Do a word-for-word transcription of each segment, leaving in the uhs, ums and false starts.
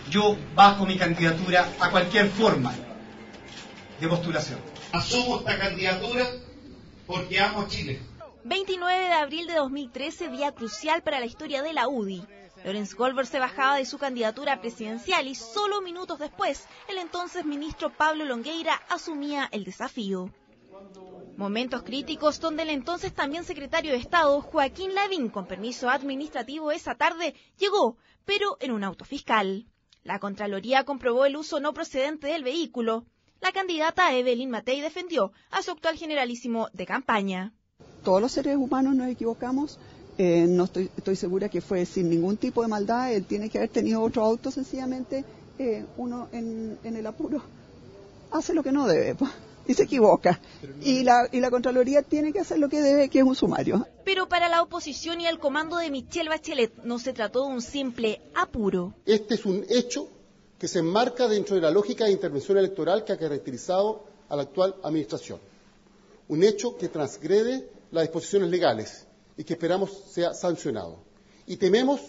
yo bajo mi candidatura a cualquier forma de postulación. Asumo esta candidatura porque amo Chile. veintinueve de abril de dos mil trece, día crucial para la historia de la U D I. Lorenz Goldberg se bajaba de su candidatura presidencial y solo minutos después, el entonces ministro Pablo Longueira asumía el desafío. Momentos críticos donde el entonces también secretario de Estado, Joaquín Lavín, con permiso administrativo esa tarde, llegó, pero en un auto fiscal. La Contraloría comprobó el uso no procedente del vehículo. La candidata Evelyn Matei defendió a su actual generalísimo de campaña. Todos los seres humanos nos equivocamos, eh, no estoy, estoy segura que fue sin ningún tipo de maldad, él tiene que haber tenido otro auto, sencillamente eh, uno en, en el apuro hace lo que no debe pues, y se equivoca, y la, y la Contraloría tiene que hacer lo que debe, que es un sumario. Pero para la oposición y el comando de Michelle Bachelet no se trató de un simple apuro. Este es un hecho que se enmarca dentro de la lógica de intervención electoral que ha caracterizado a la actual administración. Un hecho que transgrede las disposiciones legales y que esperamos sea sancionado. Y tememos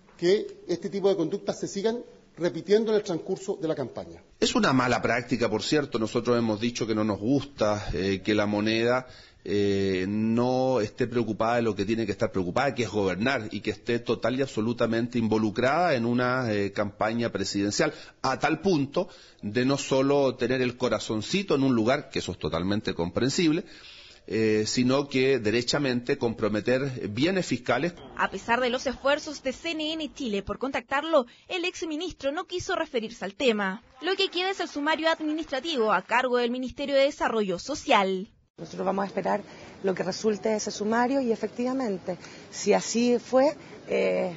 que este tipo de conductas se sigan repitiendo en el transcurso de la campaña. Es una mala práctica, por cierto. Nosotros hemos dicho que no nos gusta eh, que la moneda eh, no esté preocupada de lo que tiene que estar preocupada, que es gobernar, y que esté total y absolutamente involucrada en una eh, campaña presidencial, a tal punto de no solo tener el corazoncito en un lugar, que eso es totalmente comprensible, Eh, sino que derechamente comprometer bienes fiscales. A pesar de los esfuerzos de C N N Chile por contactarlo, el exministro no quiso referirse al tema. Lo que queda es el sumario administrativo a cargo del Ministerio de Desarrollo Social. Nosotros vamos a esperar lo que resulte de ese sumario y efectivamente, si así fue, eh,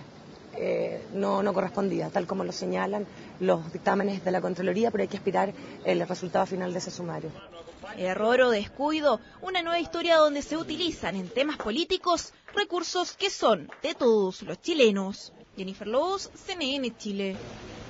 eh, no, no correspondía, tal como lo señalan los dictámenes de la Contraloría, pero hay que esperar el resultado final de ese sumario. Error o descuido, una nueva historia donde se utilizan en temas políticos recursos que son de todos los chilenos. Jennifer Lobos, C N N Chile.